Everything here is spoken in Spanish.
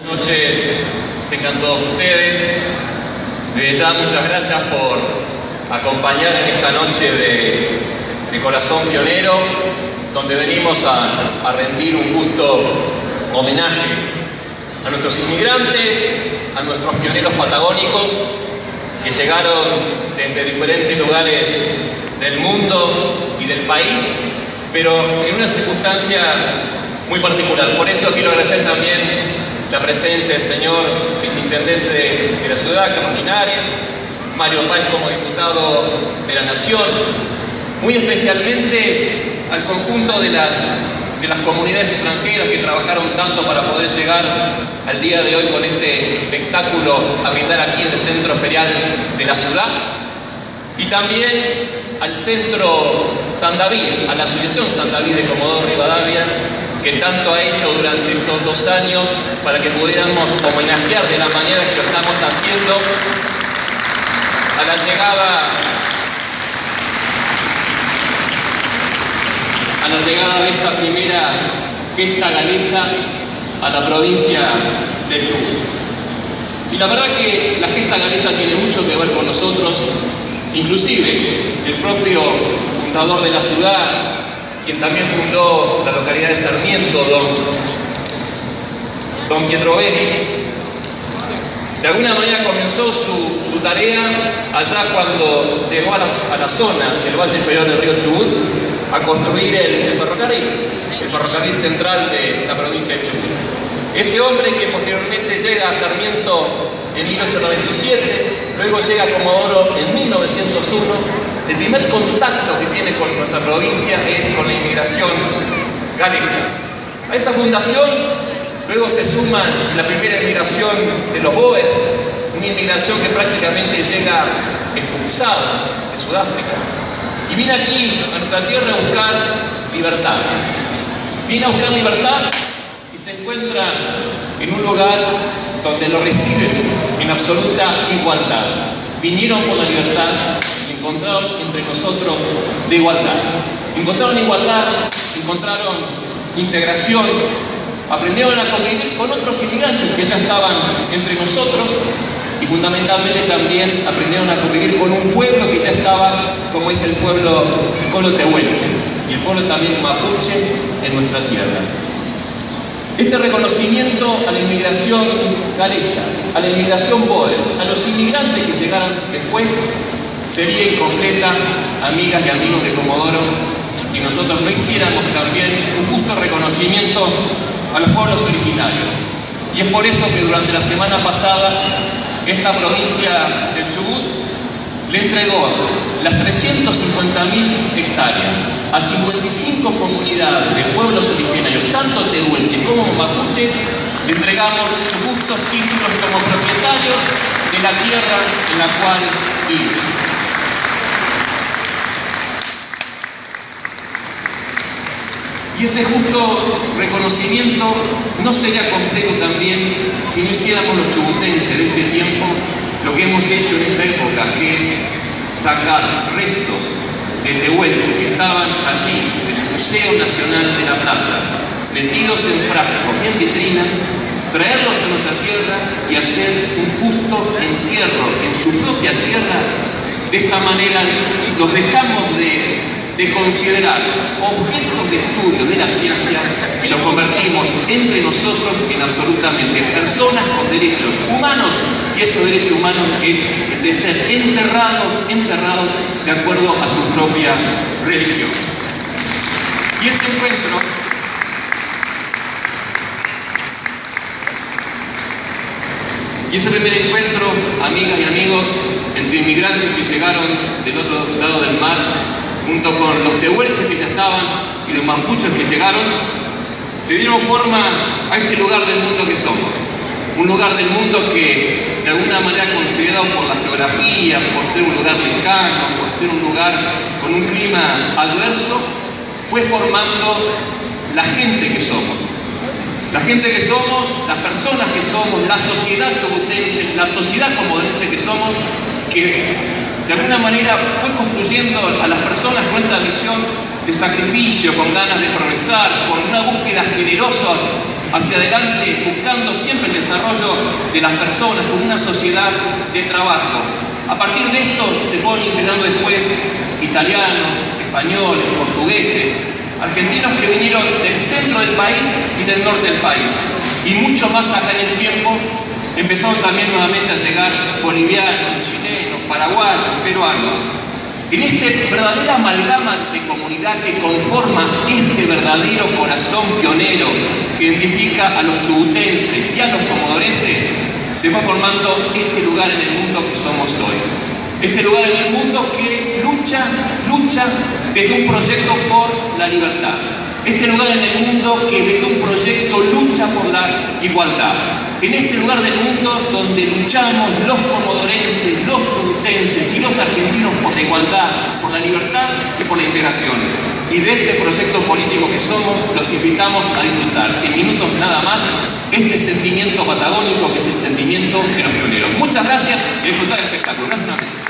Buenas noches tengan todos ustedes. Desde ya muchas gracias por acompañar en esta noche de Corazón Pionero, donde venimos a rendir un justo homenaje a nuestros inmigrantes, a nuestros pioneros patagónicos que llegaron desde diferentes lugares del mundo y del país, pero en una circunstancia muy particular. Por eso quiero agradecer también la presencia del señor viceintendente de la ciudad, Carlos Linares, Mario Páez como diputado de la Nación, muy especialmente al conjunto de las comunidades extranjeras que trabajaron tanto para poder llegar al día de hoy con este espectáculo a brindar aquí en el centro ferial de la ciudad, y también al Centro San David, a la Asociación San David de Comodoro Rivadavia, que tanto ha hecho durante estos 2 años para que pudiéramos homenajear de la manera que lo estamos haciendo a la llegada de esta primera gesta galesa a la provincia de Chubut. Y la verdad que la gesta galesa tiene mucho que ver con nosotros, inclusive el propio fundador de la ciudad, quien también fundó la localidad de Sarmiento, don Pietro Beni, de alguna manera comenzó su tarea allá cuando llegó a la zona del Valle Inferior del río Chubut a construir el ferrocarril central de la provincia de Chubut. Ese hombre que posteriormente llega a Sarmiento en 1897, luego llega a Comodoro en 1901, el primer contacto que tiene con nuestra provincia es con la inmigración galesa. A esa fundación luego se suma la primera inmigración de los Boers, una inmigración que prácticamente llega expulsada de Sudáfrica. Y viene aquí a nuestra tierra a buscar libertad. Viene a buscar libertad y se encuentra en un lugar donde lo reciben en absoluta igualdad. Vinieron por la libertad y encontraron entre nosotros de igualdad. Encontraron igualdad, encontraron integración, aprendieron a convivir con otros inmigrantes que ya estaban entre nosotros y fundamentalmente también aprendieron a convivir con un pueblo que ya estaba, como es el pueblo tehuelche y el pueblo también mapuche en nuestra tierra. Este reconocimiento a la inmigración galesa, a la inmigración boer, a los inmigrantes que llegaron después, sería incompleta, amigas y amigos de Comodoro, si nosotros no hiciéramos también un justo reconocimiento a los pueblos originarios. Y es por eso que durante la semana pasada esta provincia del Chubut le entregó las 350.000 hectáreas a 55 comunidades de pueblos originarios, tanto tehuelches como mapuches. Le entregamos sus justos títulos como propietarios de la tierra en la cual viven. Y ese justo reconocimiento no sería completo también si no hiciéramos los chubutenses de este tiempo lo que hemos hecho en esta época, que es sacar restos de tehuelche que estaban allí en el Museo Nacional de La Plata, metidos en frascos y en vitrinas, traerlos a nuestra tierra y hacer un justo entierro en su propia tierra. De esta manera los dejamos de considerar objetos de estudio de la ciencia y los convertimos entre nosotros en absolutamente personas con derechos humanos, y esos derechos humanos es el de ser enterrados de acuerdo a su propia religión. Y ese encuentro primer encuentro, amigas y amigos, entre inmigrantes que llegaron del otro lado del mar, junto con los tehuelches que ya estaban y los mapuches que llegaron, le dieron forma a este lugar del mundo que somos. Un lugar del mundo que, de alguna manera, considerado por la geografía, por ser un lugar lejano, por ser un lugar con un clima adverso, fue formando la gente que somos. La gente que somos, las personas que somos, la sociedad chubutense, la sociedad comodorense que somos, que de alguna manera fue construyendo a las personas con esta visión de sacrificio, con ganas de progresar, con una búsqueda generosa hacia adelante, buscando siempre el desarrollo de las personas como una sociedad de trabajo. A partir de esto se fueron integrando después italianos, españoles, portugueses, argentinos que vinieron del centro del país y del norte del país. Y mucho más acá en el tiempo empezaron también nuevamente a llegar bolivianos, chilenos, paraguayos, peruanos. En este verdadera amalgama de comunidad que conforma este verdadero corazón pionero que identifica a los chubutenses y a los comodorenses, se va formando este lugar en el mundo que somos hoy. Este lugar en el mundo que lucha desde un proyecto por la libertad. Este lugar en el mundo que desde un proyecto lucha por la igualdad. En este lugar del mundo donde luchamos los comodorenses, los chubutenses y los argentinos por la igualdad, por la libertad y por la integración. Y de este proyecto político que somos, los invitamos a disfrutar en minutos nada más este sentimiento patagónico que es el sentimiento de los pioneros. Muchas gracias y disfrutar del espectáculo. Gracias nuevamente.